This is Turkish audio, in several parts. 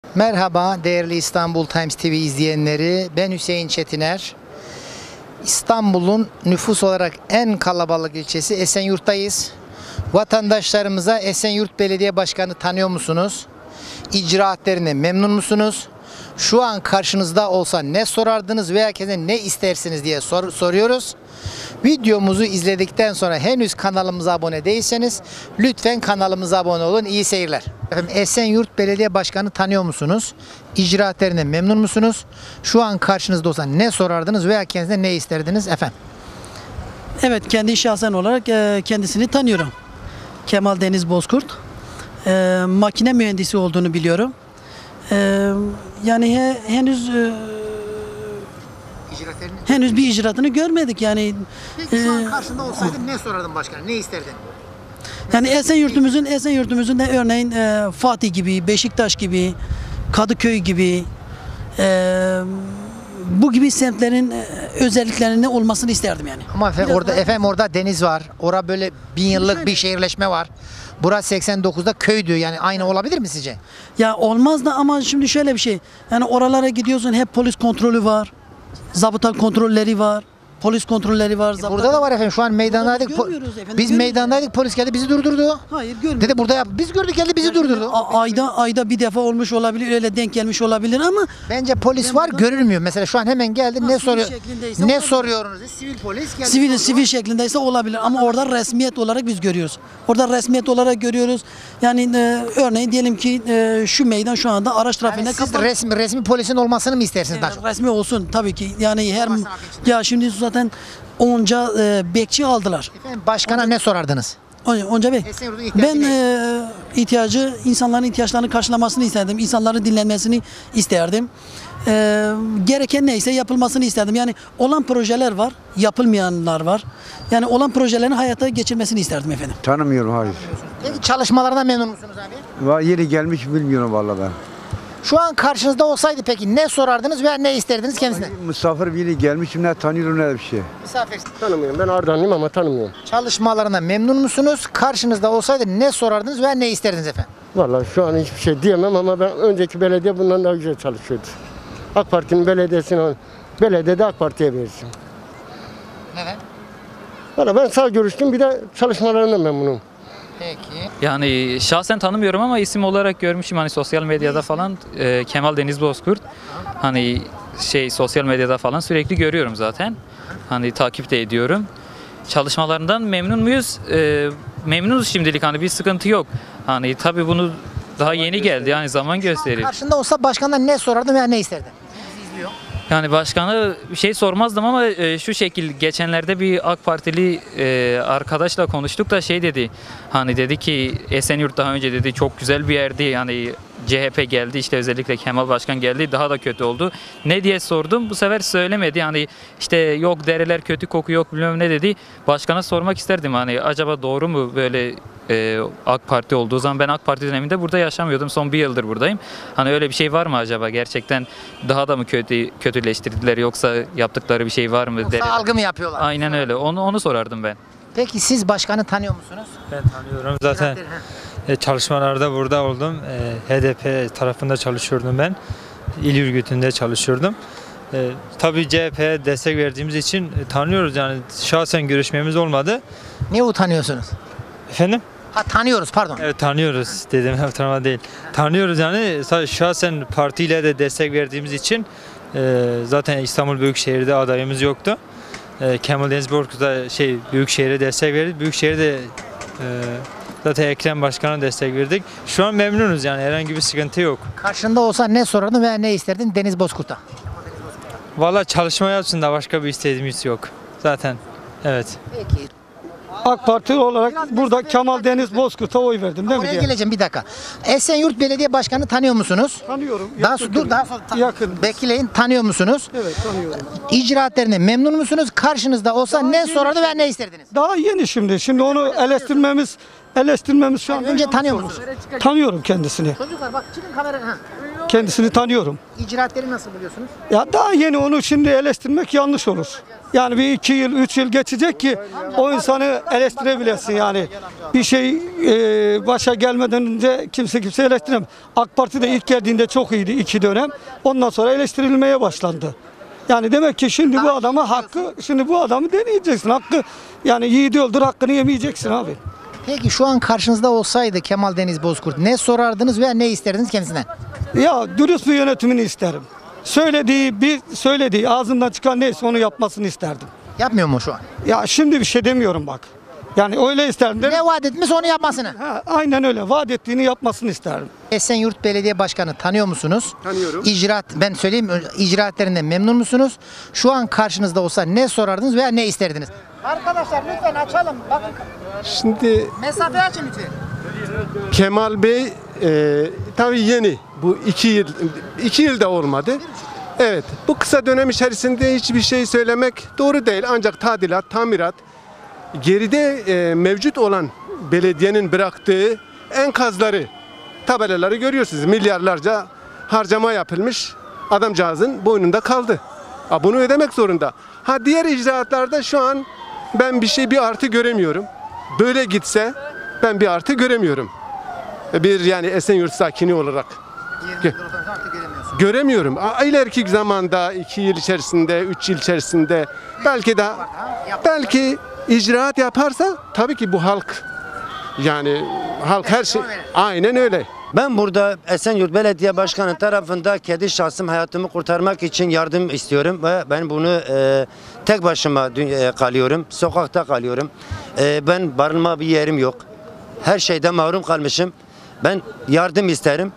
Merhaba değerli İstanbul Times TV izleyenleri. Ben Hüseyin Çetiner. İstanbul'un nüfus olarak en kalabalık ilçesi Esenyurt'tayız. Vatandaşlarımıza Esenyurt Belediye Başkanı tanıyor musunuz? İcraatlerine memnun musunuz? Şu an karşınızda olsa ne sorardınız veya kendine ne istersiniz diye soruyoruz. Videomuzu izledikten sonra henüz kanalımıza abone değilseniz lütfen kanalımıza abone olun. İyi seyirler. Efendim, Esenyurt Belediye Başkanı tanıyor musunuz? İcraatlerine memnun musunuz? Şu an karşınızda olsa ne sorardınız veya kendinize ne isterdiniz efendim? Evet, kendi şahsen olarak kendisini tanıyorum. Kemal Deniz Bozkurt. Makine mühendisi olduğunu biliyorum. Yani henüz bir icraatını görmedik yani. Peki şu an karşında olsaydın ne sorardın başkanım? Ne isterdin? Yani Esenyurt'umuzun da örneğin Fatih gibi, Beşiktaş gibi, Kadıköy gibi bu gibi semtlerin özelliklerinin olmasını isterdim yani. Ama orada deniz var. Orada böyle 1000 yıllık bir şehirleşme var. Burası 89'da köydü. Yani aynı olabilir mi sizce? Ya olmaz da ama şimdi şöyle bir şey. Yani oralara gidiyorsun, hep polis kontrolü var. Zabıta kontrolleri var. Polis kontrolleri var. Burada da var efendim. Şu an meydandaydık. Görmüyoruz efendim, Biz görmüyoruz. meydandaydık. Polis geldi bizi durdurdu. Hayır, görmüyoruz. Dedi burada yap. Biz gördük geldi bizi durdurdu. Ayda bir defa olmuş olabilir, öyle denk gelmiş olabilir ama Bence polis var görülmüyor. Mesela şu an hemen geldi. Ne sivil soruyor? şeklindeyse Ne olabilir. soruyorsunuz? Sivil polis geldi. sivil şeklindeyse olabilir ama orada resmiyet olarak biz görüyoruz. Orada resmiyet olarak görüyoruz. Yani örneğin diyelim ki şu meydan şu anda araç trafiğine Yani siz kapalı. resmi polisin olmasını mı istersiniz daha çok? Resmi olsun tabii ki. Yani Olmasın abi içinde. ya şimdi zaten onca bekçi aldılar. Efendim, başkana ne sorardınız? Onca bey. Esenyurt'un ihtiyacı Ben insanların ihtiyaçlarını karşılamasını isterdim. İnsanların dinlenmesini isterdim. Gereken neyse yapılmasını isterdim. Yani olan projeler var, yapılmayanlar var. Yani olan projelerin hayata geçirmesini isterdim efendim. Tanımıyorum, hayır. Peki çalışmalarından memnun musunuz abi? Yeni gelmiş, bilmiyorum vallahi ben. Şu an karşınızda olsaydı peki ne sorardınız veya ne isterdiniz kendisine? Misafir biri gelmiş, ne tanıyorum ne bir şey. Misafir. Tanımıyorum. Ben Ardahanlıyım ama tanımıyorum. Çalışmalarına memnun musunuz? Karşınızda olsaydı ne sorardınız veya ne isterdiniz efendim? Vallahi şu an hiçbir şey diyemem ama ben önceki belediye bundan daha güzel çalışıyordu. AK Parti'nin belediyede AK Parti'ye verirsin. Neden? Valla ben sağ görüştüm, bir de çalışmalarından memnunum. Peki. Yani şahsen tanımıyorum ama isim olarak görmüşüm hani sosyal medyada falan Kemal Deniz Bozkurt. Hani sosyal medyada falan sürekli görüyorum zaten. Hani takip de ediyorum. Çalışmalarından memnun muyuz? Memnunuz şimdilik, hani bir sıkıntı yok. Hani tabii bunu daha yeni geldi, yani zaman gösterir. Karşında olsa başkandan ne sorardın veya ne isterdin? Yani başkanı bir şey sormazdım ama şu şekil, geçenlerde bir AK Partili arkadaşla konuştuk da dedi, hani dedi ki Esenyurt daha önce dedi çok güzel bir yerdi, yani CHP geldi, işte özellikle Kemal Başkan geldi, daha da kötü oldu. Ne diye sordum, bu sefer söylemedi, hani işte yok dereler kötü kokuyor, yok bilmem ne dedi. Başkana sormak isterdim, hani acaba doğru mu böyle AK Parti olduğu zaman? Ben AK Parti döneminde burada yaşamıyordum, son bir yıldır buradayım. Hani öyle bir şey var mı acaba, gerçekten daha da mı kötüleştirdiler, yoksa yaptıkları bir şey var mı? Yoksa algı mı yapıyorlar? Aynen öyle, onu sorardım ben. Peki siz başkanı tanıyor musunuz? Ben tanıyorum zaten. Çalışmalarda burada oldum. HDP tarafında çalışıyordum ben. İl örgütünde çalışıyordum. Tabii CHP'ye destek verdiğimiz için tanıyoruz, yani şahsen görüşmemiz olmadı. Niye utanıyorsunuz? Efendim? Ha, tanıyoruz pardon. Evet, tanıyoruz dedim, tanıma değil. Tanıyoruz yani, şahsen partiyle de destek verdiğimiz için zaten İstanbul Büyükşehir'de adayımız yoktu. Kemal Deniz Bozkurt da Büyükşehir'e destek verdi. Büyükşehir'de zaten Ekrem Başkan'a destek verdik. Şu an memnunuz, yani herhangi bir sıkıntı yok. Karşında olsa ne sorardın veya ne isterdin Deniz Bozkurt'a? Vallahi çalışma yapsın da başka bir istediğimiz yok. Zaten evet. Peki. AK Parti olarak burada Kemal Deniz Bozkurt'a oy verdim değil mi Oraya diye. geleceğim bir dakika. Esenyurt Belediye Başkanı tanıyor musunuz? Tanıyorum. Daha sonra Yakın. bekleyin, tanıyor musunuz? Evet, tanıyorum. İcraatlerine memnun musunuz? Karşınızda olsa ne sorardı veya ne isterdiniz? Daha yeni şimdi. Şimdi onu eleştirmemiz şu an. Önce tanıyor musunuz? Tanıyorum kendisini. Çocuklar bak çıkın kameraya. Kendisini tanıyorum. İcraatleri nasıl buluyorsunuz? Ya daha yeni, onu şimdi eleştirmek yanlış olur. Yani bir 2 yıl, 3 yıl geçecek ki o insanı eleştirebilesin yani. Bir şey başa gelmeden önce kimse eleştiremez. AK Parti de ilk geldiğinde çok iyiydi 2 dönem. Ondan sonra eleştirilmeye başlandı. Yani demek ki şimdi bu adama şimdi bu adamı deneyeceksin. Hakkı, yani yiğidi öldür, hakkını yemeyeceksin abi. Peki şu an karşınızda olsaydı Kemal Deniz Bozkurt ne sorardınız veya ne isterdiniz kendisinden? Ya dürüst bir yönetimini isterim. Söylediği ağzından çıkan neyse onu yapmasını isterdim. Yapmıyor mu şu an? Ya şimdi bir şey demiyorum bak. Yani öyle isterdim. Ne vaat etmiş onu yapmasını. Ha, aynen öyle. Vaat ettiğini yapmasını isterdim. Esenyurt Belediye Başkanı tanıyor musunuz? Tanıyorum. Ben söyleyeyim, icraatlerinden memnun musunuz? Şu an karşınızda olsa ne sorardınız veya ne isterdiniz? Arkadaşlar lütfen açalım. Bakın Şimdi mesafe açın lütfen. Kemal Bey tabii yeni. Bu 2 yıl da olmadı. Evet. Bu kısa dönem içerisinde hiçbir şey söylemek doğru değil. Ancak tadilat, tamirat, geride mevcut olan belediyenin bıraktığı enkazları, tabelaları görüyorsunuz. Milyarlarca harcama yapılmış. Adamcağızın boynunda kaldı. Bunu ödemek zorunda. Diğer icraatlarda şu an ben bir artı göremiyorum. Böyle gitse ben bir artı göremiyorum. Yani Esenyurt sakini olarak. Göremiyorum. İleriki zamanda 2 yıl içerisinde, 3 yıl içerisinde belki icraat yaparsa tabii ki bu halk, yani halk her şey aynen öyle. Ben burada Esenyurt Belediye Başkanı tarafında kendi şahsım hayatımı kurtarmak için yardım istiyorum ve ben bunu tek başıma kalıyorum, sokakta kalıyorum. Ben barınma bir yerim yok. Her şeyden mahrum kalmışım. Ben yardım isterim.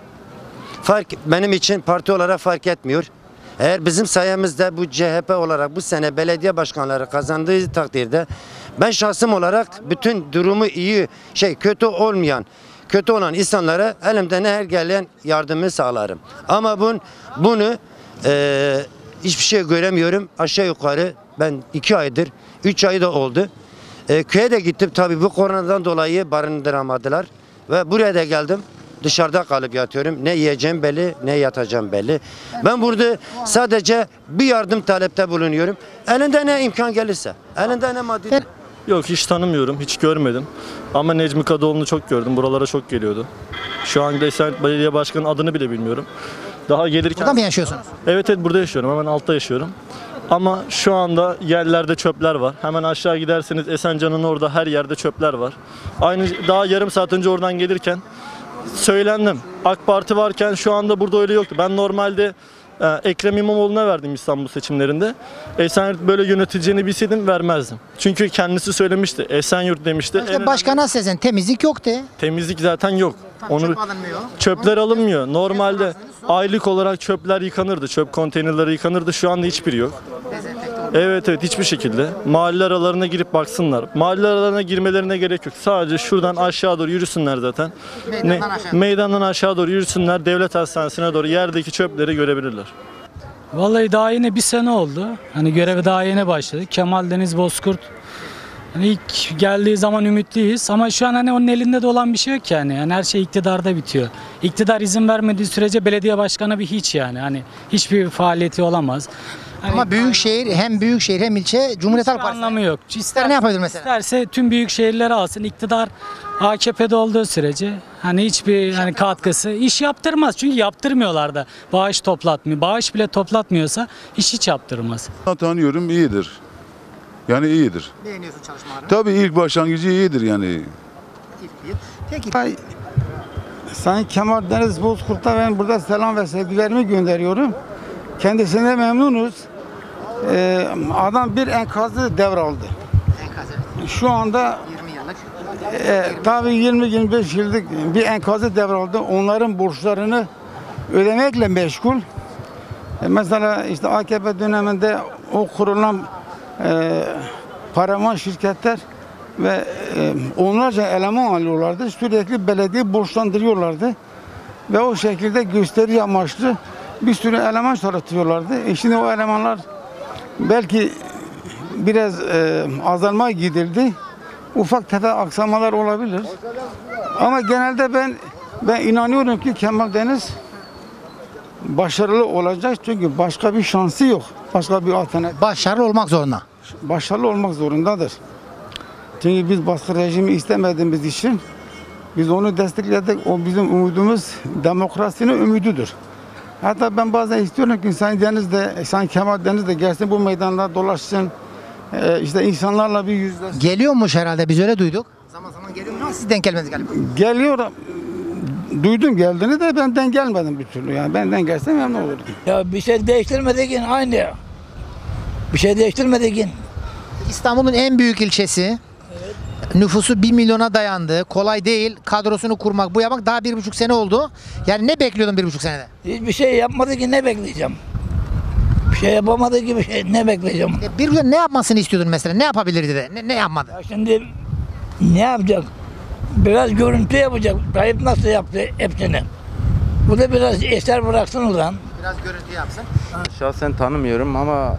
Benim için parti olarak fark etmiyor. Eğer bizim sayemizde bu CHP olarak bu sene belediye başkanları kazandığı takdirde ben şahsım olarak bütün durumu kötü olan insanlara elimden her gelen yardımı sağlarım. Ama bunu hiçbir şey göremiyorum. Aşağı yukarı ben 2 aydır, 3 ay da oldu. Köye de gittim, tabii bu koronadan dolayı barındıramadılar ve buraya da geldim. Dışarıda kalıp yatıyorum. Ne yiyeceğim belli, ne yatacağım belli. Ben burada sadece bir yardım talepte bulunuyorum. Elinde ne imkan gelirse, elinde ne maddi. Yok, hiç tanımıyorum, hiç görmedim. Ama Necmi Kadıoğlu'nu çok gördüm, buralara çok geliyordu. Şu anda Esenyurt Belediye Başkanı'nın adını bile bilmiyorum. Daha gelirken... Burada mı yaşıyorsunuz? Evet, burada yaşıyorum, hemen altta yaşıyorum. Ama şu anda yerlerde çöpler var. Hemen aşağı giderseniz Esencan'ın orada her yerde çöpler var. Daha yarım saat önce oradan gelirken söylendim. AK Parti varken şu anda burada öyle yoktu. Ben normalde Ekrem İmamoğlu'na verdim İstanbul seçimlerinde. Esenyurt böyle yönetileceğini bilseydim vermezdim. Çünkü kendisi söylemişti. Esenyurt demişti. İşte başkana sezen temizlik yok de. Temizlik zaten yok. Çöp alınmıyor. Çöpler alınmıyor. Normalde aylık olarak çöpler yıkanırdı. Çöp konteynerleri yıkanırdı. Şu anda hiçbiri yok. Evet, hiçbir şekilde. Mahalle aralarına girip baksınlar. Mahalle aralarına girmelerine gerek yok. Sadece şuradan aşağı doğru yürüsünler zaten. Meydandan aşağı doğru yürüsünler. Devlet hastanesine doğru yerdeki çöpleri görebilirler. Vallahi daha yeni bir sene oldu. Hani görevi daha yeni başladı. Kemal Deniz Bozkurt. Hani ilk geldiği zaman ümitliyiz ama şu an hani onun elinde de olan bir şey yok yani. Yani her şey iktidarda bitiyor. İktidar izin vermediği sürece belediye başkanı bir hiç yani. Hani hiçbir faaliyeti olamaz. Hani ama büyükşehir hem ilçe Cumhuriyet Halk Partisi. anlamı yok. Ne yapabilir mesela? İsterse tüm büyük şehirleri alsın. İktidar AKP'de olduğu sürece hani hiçbir hani katkısı iş yaptırmaz. Çünkü yaptırmıyorlar da. Bağış toplatmıyor. Bağış bile toplatmıyorsa hiç yaptırmaz. Tanıyorum, iyidir. Yani iyidir. Beğeniyorsun çalışmalarını. Tabii ilk başlangıcı iyidir yani. Peki. Sayın Kemal Deniz Bozkurt'a ben burada selam ve sevgilerimi gönderiyorum. Kendisine memnunuz. Adam bir enkazı devraldı. Şu anda 20 yıllık. tabii 20-25 yıllık bir enkazı devraldı. Onların borçlarını ödemekle meşgul. Mesela işte AKP döneminde o kurulan paravan şirketler ve onlarca eleman alıyorlardı. Sürekli belediye borçlandırıyorlardı. Ve o şekilde gösteri amaçlı bir sürü eleman çalıştırıyorlardı. Şimdi o elemanlar belki biraz azalmaya gidildi. Ufak tefek aksamalar olabilir. Ama genelde ben inanıyorum ki Kemal Deniz başarılı olacak çünkü başka bir şansı yok. Başka bir alternatif. Başarılı olmak zorunda. Başarılı olmak zorundadır. Çünkü biz baskı rejimi istemediğimiz için biz onu destekledik. O bizim umudumuz demokrasinin ümididir. Hatta ben bazen istiyorum ki Sayın Kemal Deniz de gelsin bu meydanlarda dolaşsın. İşte insanlarla bir yüzleşsin. Geliyormuş herhalde, biz öyle duyduk. Zaman zaman geliyor ama siz denk gelmediniz galiba. Geliyor. Duydum geldiğini de benden gelmedim bir türlü. Yani benden gelse memnun olurdum. Ya bir şey değiştirmedik yine aynı ya. Bir şey değiştirmedik yine. İstanbul'un en büyük ilçesi. Nüfusu 1 milyona dayandı. Kolay değil. Kadrosunu kurmak, bu yapmak daha 1,5 sene oldu. Yani ne bekliyordun 1,5 senede? Hiçbir şey yapmadı ki ne bekleyeceğim? Bir şey yapamadı ki bir şey ne bekleyeceğim? Bir gün ne yapmasını istiyordun mesela? Ne yapabilirdi de? Ne yapmadı? Ya şimdi ne yapacak? Biraz görüntü yapacak. Tayyip nasıl yaptı hepsini? Bu da biraz eser bıraksın ulan. Biraz görüntü yapsın. Şahsen tanımıyorum ama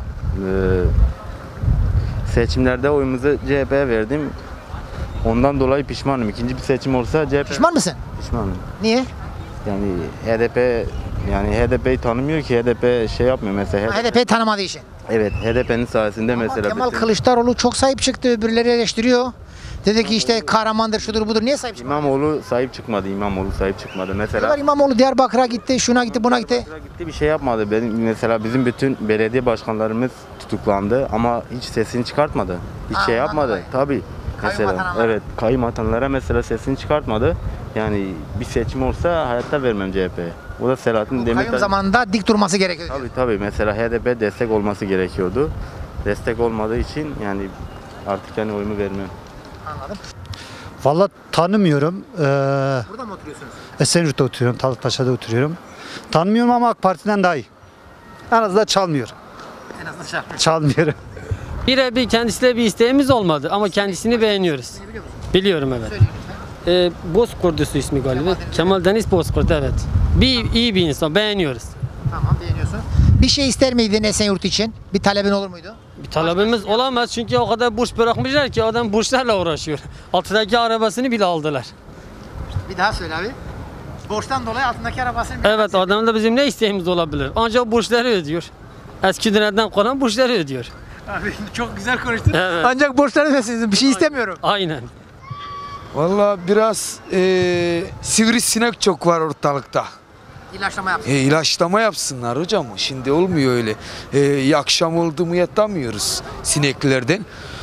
seçimlerde oyumuzu CHP'ye verdim. Ondan dolayı pişmanım. İkinci bir seçim olsa CHP... Pişman mısın? Pişmanım. Niye? Yani HDP'yi tanımıyor ki, HDP şey yapmıyor mesela. HDP'yi tanımadığı için. Evet, HDP'nin sayesinde mesela... Kemal Kılıçdaroğlu çok sahip çıktı, öbürleri eleştiriyor. Dedi ki işte kahramandır, şudur budur. Niye sahip çıkmadı? İmamoğlu sahip çıkmadı. Mesela Diyorlar İmamoğlu Diyarbakır'a gitti, şuna gitti, buna gitti. gitti, bir şey yapmadı. Mesela bizim bütün belediye başkanlarımız tutuklandı ama hiç sesini çıkartmadı. Hiç şey yapmadı. Tabii. Mesela evet, kayyum atanlara mesela sesini çıkartmadı. Yani bir seçim olsa hayatta vermem CHP'ye. O da Selahattin Demirtaş. Kayyum zamanında dik durması gerekiyor. Tabii mesela HDP destek olması gerekiyordu. Destek olmadığı için yani artık yani oyumu vermem. Anladım. Vallahi tanımıyorum. Burada mı oturuyorsunuz? Esenyurt'ta oturuyorum, Talıktaş'ta oturuyorum. Tanımıyorum ama AK Parti'den daha iyi. En azından çalmıyor. En azından Çalmıyorum. Birebir kendisiyle bir isteğimiz olmadı ama kendisini beğeniyoruz. Biliyorum evet. Bozkurt'u ismi galiba. Kemal Deniz Bozkurt evet. İyi bir insan, beğeniyoruz. Tamam, beğeniyorsun. Bir şey ister miydin Esenyurt için? Bir talebin olur muydu? Bir talebimiz olamaz çünkü o kadar borç bırakmışlar ki adam borçlarla uğraşıyor. Altındaki arabasını bile aldılar. Bir daha söyle abi. Borçtan dolayı altındaki arabasını... Evet, adamda bizim ne isteğimiz olabilir? Ancak borçları ödüyor. Eski dönemden kalan borçları ödüyor. Abi çok güzel konuştun. Evet. Ancak borçları ödesin. Bir şey istemiyorum. Aynen. Vallahi biraz sivrisinek çok var ortalıkta. İlaçlama yapsın. İlaçlama yapsınlar hocam. Şimdi olmuyor öyle. Akşam oldu mu yatamıyoruz sineklerden.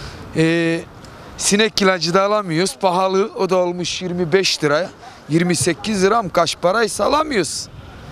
Sinek ilacı da alamıyoruz. Pahalı. O da olmuş 25 lira. 28 lira mı kaç paraysa alamıyoruz.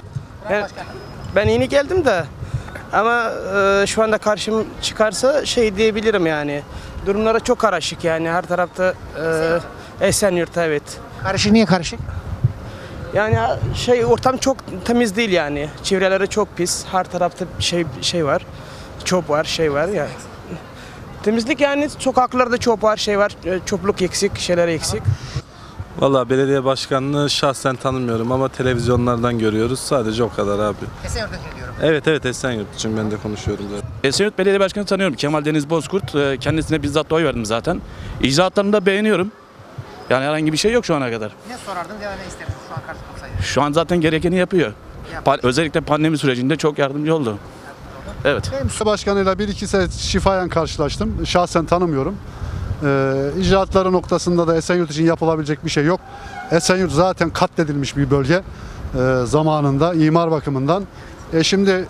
Ben yeni geldim de ama şu anda karşım çıkarsa şey diyebilirim yani. Durumları çok karışık yani her tarafta Esenyurt evet. Karışık, niye karışık? Yani ortam çok temiz değil yani. Çevreleri çok pis. Her tarafta şey var. Çöp var, şey var ya. Temizlik yani sokaklarda çöp var, şey var. Çöplük eksik, şeyler eksik. Valla belediye başkanını şahsen tanımıyorum ama televizyonlardan görüyoruz. Sadece o kadar abi. Esenyurt'ta diyorum. Evet Esenyurt için ben de konuşuyorum zaten. Esenyurt Belediye Başkanı tanıyorum. Kemal Deniz Bozkurt. Kendisine bizzat oy verdim zaten. İcraatlarını da beğeniyorum. Yani herhangi bir şey yok şu ana kadar. Ne sorardın ya ne isterdin şu an karşı olsaydı? Şu an zaten gerekeni yapıyor. Özellikle pandemi sürecinde çok yardımcı oldu. Evet. Başkanıyla 1-2 şifayen karşılaştım. Şahsen tanımıyorum. İcraatları noktasında da Esenyurt için yapılabilecek bir şey yok. Esenyurt zaten katledilmiş bir bölge zamanında imar bakımından. Şimdi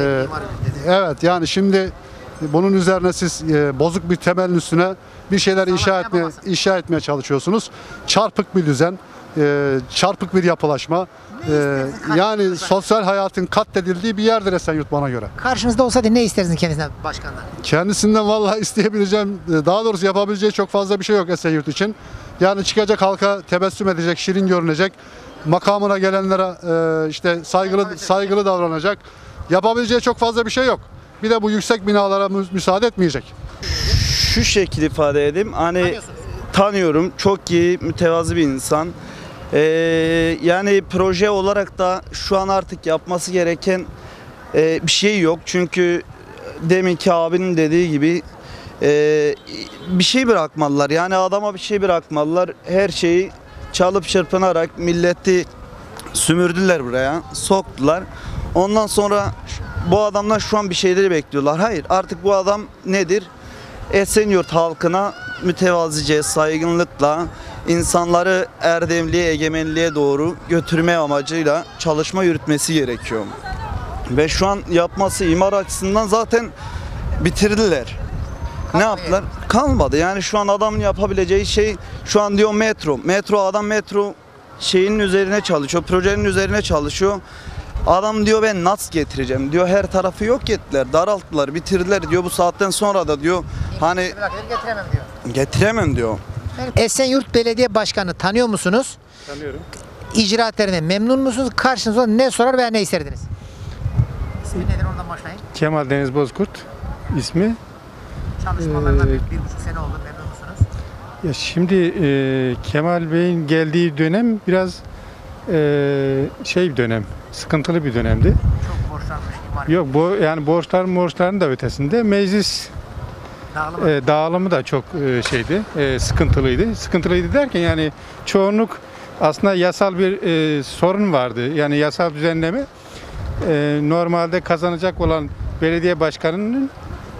evet yani şimdi bunun üzerine siz bozuk bir temelin üstüne bir şeyler inşa etmeye çalışıyorsunuz. Çarpık bir düzen, çarpık bir yapılaşma. Yani sosyal hayatın katledildiği bir yerdir Esenyurt bana göre. Karşınızda olsaydı ne istersiniz kendisinden, başkandan? Kendisinden vallahi isteyebileceğim, daha doğrusu yapabileceği çok fazla bir şey yok Esenyurt için. Yani çıkacak halka tebessüm edecek, şirin görünecek, makamına gelenlere işte saygılı davranacak. Yapabileceği çok fazla bir şey yok. Bir de bu yüksek binalara müsaade etmeyecek. Şu şekilde ifade edeyim. Hani tanıyorum, çok iyi, mütevazı bir insan. Yani proje olarak da şu an artık yapması gereken bir şey yok. Çünkü deminki abinin dediği gibi bir şey bırakmalılar. Yani adama bir şey bırakmalılar. Her şeyi çalıp çırpınarak milleti sümürdüler buraya, soktular. Ondan sonra bu adamlar şu an bir şeyleri bekliyorlar. Hayır, artık bu adam nedir? Esenyurt halkına mütevazice, saygınlıkla insanları erdemliğe, egemenliğe doğru götürme amacıyla çalışma yürütmesi gerekiyor. Ve şu an yapması imar açısından zaten bitirdiler. Ne yaptılar? Kalmadı. Yani şu an adamın yapabileceği şey, şu an diyor metro. Adam metro şeyinin üzerine çalışıyor, projenin üzerine çalışıyor. Adam diyor ben nasıl getireceğim diyor, her tarafı yok ettiler, daralttılar, bitirdiler diyor, bu saatten sonra da diyor hani getiremem diyor. Esenyurt Belediye Başkanı tanıyor musunuz? Tanıyorum. İcraatlerine memnun musunuz? Karşınızda ne sorar veya ne isterdiniz? İsmi nedir, oradan başlayın. Kemal Deniz Bozkurt ismi. Çalışmalarına 1,5 sene oldu, memnun musunuz? Ya şimdi Kemal Bey'in geldiği dönem biraz şey bir dönem, sıkıntılı bir dönemdi. Çok borçlanmış. Yok, yani borçların da ötesinde meclis dağılımı da çok şeydi, sıkıntılıydı. Sıkıntılıydı derken yani çoğunluk aslında yasal bir sorun vardı. Yani yasal düzenleme normalde kazanacak olan belediye başkanının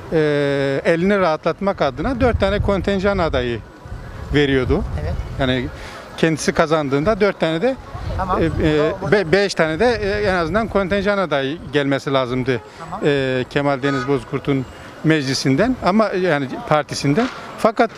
elini rahatlatmak adına 4 tane kontenjan adayı veriyordu. Evet. Yani kendisi kazandığında 4 tane de 5 tane de en azından kontenjan adayı gelmesi lazımdı. Tamam. Kemal Deniz Bozkurt'un meclisinden ama yani partisinden. Fakat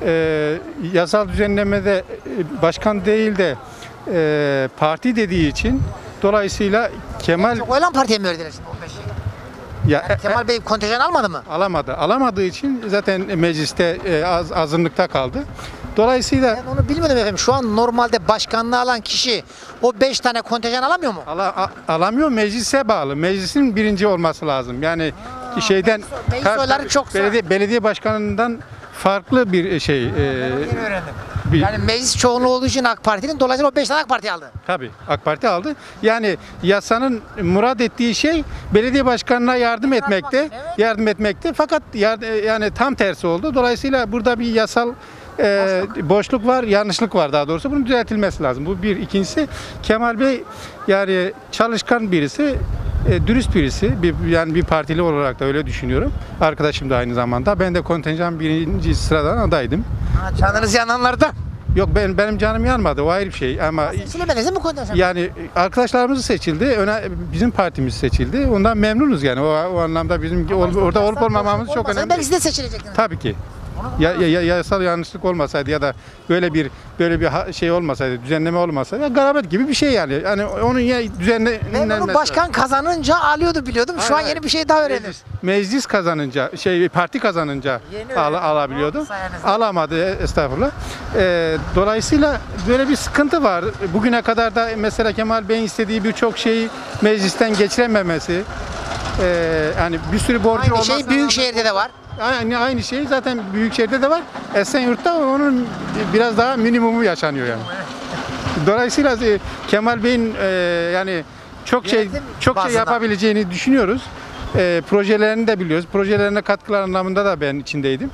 yasal düzenlemede başkan değil de parti dediği için dolayısıyla Kemal... Çok oylan partiye mi verdiler şimdi 15 şeyi? Yani Kemal Bey kontenjan almadı mı? Alamadı. Alamadığı için zaten mecliste azınlıkta kaldı. Dolayısıyla... Ben onu bilmedim efendim. Şu an normalde başkanlığı alan kişi o 5 tane kontenjan alamıyor mu? Alamıyor. Meclise bağlı. Meclisin birinci olması lazım. Yani şeyden... Meclis oyları çok belediye başkanından farklı bir şey... Yeni öğrendim. Yani meclis çoğunluğu olduğu için AK Parti'nin, dolayısıyla o 5 tane AK Parti aldı. Tabii AK Parti aldı. Yani yasanın murad ettiği şey belediye başkanına yardım etmekte. Yardım etmekte. Fakat yani tam tersi oldu. Dolayısıyla burada bir yasal boşluk var, yanlışlık var daha doğrusu. Bunun düzeltilmesi lazım. Bu bir. İkincisi Kemal Bey yani çalışkan birisi, dürüst birisi. Yani bir partili olarak da öyle düşünüyorum. Arkadaşım da aynı zamanda. Ben de kontenjan 1. sıradan adaydım. Canınız yananlardan. Yok benim canım yanmadı. O ayrı bir şey ama seçilemediniz mi kontenjan? yani arkadaşlarımız seçildi. Bizim partimiz seçildi. Ondan memnunuz yani. O anlamda bizim orada olup olmamamız çok önemli. Belki siz de seçilecektiniz. Tabii ki. Yasal yanlışlık olmasaydı ya da böyle bir şey olmasaydı, düzenleme olmasaydı garabet gibi bir şey yani. Yani onun düzenlenmesi. Ben onu başkan kazanınca alıyordu biliyordum. Şu an yeni bir şey daha öğrendim. Meclis kazanınca, parti kazanınca alabiliyordu. Alamadı, estağfurullah. Dolayısıyla böyle bir sıkıntı var. Bugüne kadar da mesela Kemal Bey'in istediği birçok şeyi meclisten geçirememesi. Yani bir sürü borcu olması. Aynı şey Büyükşehir'de de var. Aynı şey zaten Büyükşehir'de de var. Esenyurt'ta onun biraz daha minimumu yaşanıyor yani. Dolayısıyla Kemal Bey'in yani çok şey yapabileceğini düşünüyoruz. Projelerini de biliyoruz. Projelerine katkılar anlamında da ben içindeydim.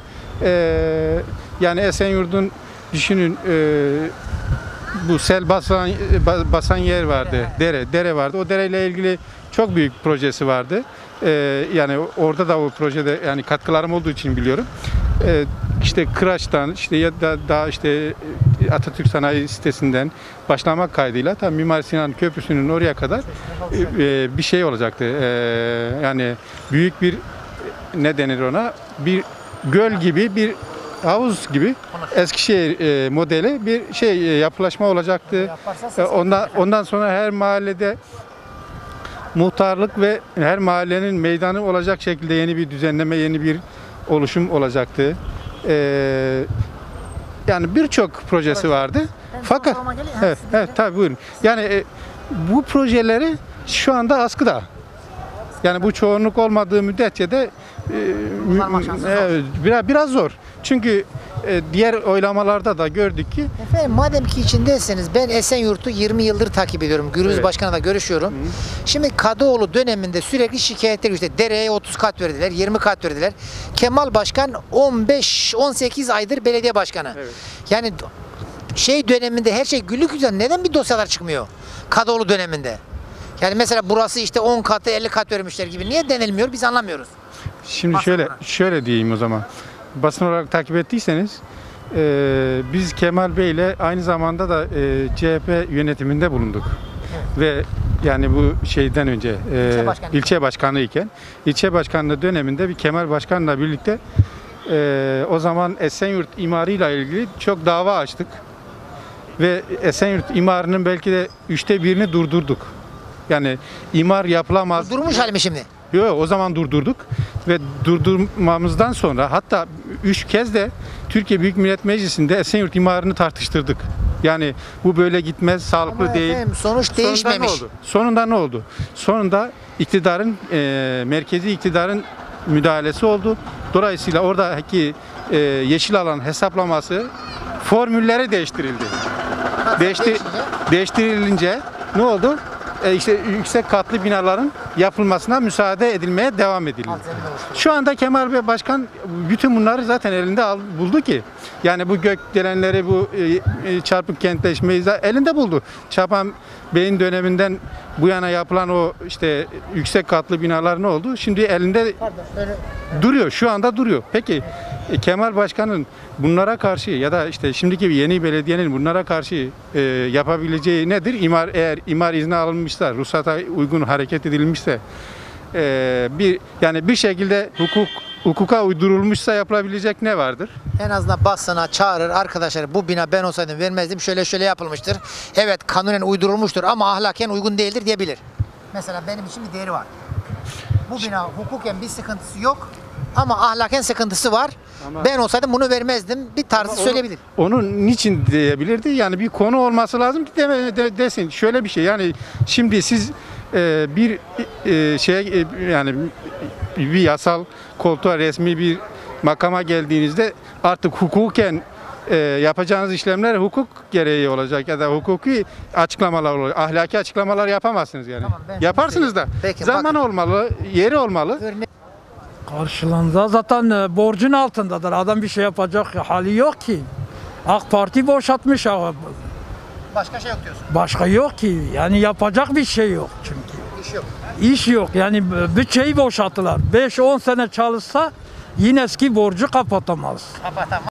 Yani Esenyurt'un düşünün bu sel basan yer vardı. Dere vardı. O dereyle ilgili çok büyük projesi vardı. Yani orada da o projede yani katkılarım olduğu için biliyorum. İşte Kıraç'tan işte ya da daha işte Atatürk Sanayi Sitesi'nden başlamak kaydıyla tam Mimar Sinan Köprüsü'nün oraya kadar bir şey olacaktı. Yani büyük bir ne denir ona? Bir göl gibi, bir havuz gibi Eskişehir modeli bir şey yapılaşma olacaktı. Ondan sonra her mahallede muhtarlık ve her mahallenin meydanı olacak şekilde yeni bir düzenleme, yeni bir oluşum olacaktı. Yani birçok projesi vardı. Fakat evet tabii buyurun. Yani bu projeleri şu anda askıda. Yani bu çoğunluk olmadığı müddetçe de biraz zor. Çünkü diğer oylamalarda da gördük ki. Efendim madem ki içindeyseniz ben Esenyurt'u 20 yıldır takip ediyorum. Gürbüz Başkan'la da görüşüyorum. Şimdi Kadıoğlu döneminde sürekli şikayetler işte dereye 30 kat verdiler, 20 kat verdiler. Kemal Başkan 15-18 aydır belediye başkanı. Evet. Yani döneminde her şey güllük güzel. Neden bir dosyalar çıkmıyor? Kadıoğlu döneminde. Yani mesela burası işte 10 katı 50 kat vermişler gibi. Niye denilmiyor biz anlamıyoruz. Şimdi şöyle diyeyim o zaman. Basın olarak takip ettiyseniz biz Kemal Bey ile aynı zamanda da CHP yönetiminde bulunduk. Ve yani bu şeyden önce ilçe başkanı iken ilçe başkanlığı döneminde bir Kemal Başkan'la birlikte o zaman Esenyurt imarıyla ilgili çok dava açtık. Ve Esenyurt imarının belki de 1/3'ünü durdurduk. Yani imar yapılamaz. Durmuş hali mi şimdi? Yok, o zaman durdurduk ve durdurmamızdan sonra hatta 3 kez de Türkiye Büyük Millet Meclisi'nde Esenyurt imarını tartıştırdık. Yani bu böyle gitmez, sağlıklı Ama değil. efendim, sonuç değişmemiş. Sonunda ne oldu? Sonunda iktidarın, merkezi iktidarın müdahalesi oldu. Dolayısıyla oradaki yeşil alan hesaplaması formülleri değiştirildi. Değiştirilince ne oldu? İşte yüksek katlı binaların yapılmasına müsaade edilmeye devam edildi. Şu anda Kemal Bey Başkan bütün bunları zaten elinde buldu ki. Yani bu gökdelenleri, bu çarpık kentleşmeyi elinde buldu. Çapan Bey'in döneminden bu yana yapılan o işte yüksek katlı binalar ne oldu? Şimdi elinde duruyor. Şu anda duruyor. Peki Kemal Başkan'ın bunlara karşı ya da işte şimdiki yeni belediyenin bunlara karşı yapabileceği nedir? Eğer imar izni alınmışsa, ruhsata uygun hareket edilmişse, bir şekilde hukuka uydurulmuşsa yapılabilecek ne vardır? En azından basına çağırır arkadaşlar, bu bina ben olsaydım vermezdim, şöyle yapılmıştır. Evet, kanunen uydurulmuştur ama ahlaken uygun değildir diyebilir. Mesela benim için bir değeri var. Bu bina hukuken bir sıkıntısı yok ama ahlaken sıkıntısı var. Ben olsaydım bunu vermezdim. Bir tarzı söyleyebilir. Onun niçin diyebilirdi? Yani bir konu olması lazım ki desin. Şöyle bir şey. Yani şimdi siz yani bir yasal koltuğa, resmi bir makama geldiğinizde artık hukuken yapacağınız işlemler hukuk gereği olacak ya da hukuki açıklamalar olacak. Ahlaki açıklamalar yapamazsınız yani. Tamam, yaparsınız da. Peki, zaman olmalı, yeri olmalı. Karşılığında zaten borcun altındadır. Adam bir şey yapacak hali yok ki. AK Parti boşaltmış. Başka şey yok diyorsun. Başka yok ki. Yani yapacak bir şey yok çünkü. İş yok. İş yok. Yani bütçeyi boşalttılar. 5-10 sene çalışsa yine eski borcu kapatamaz. Kapatamaz.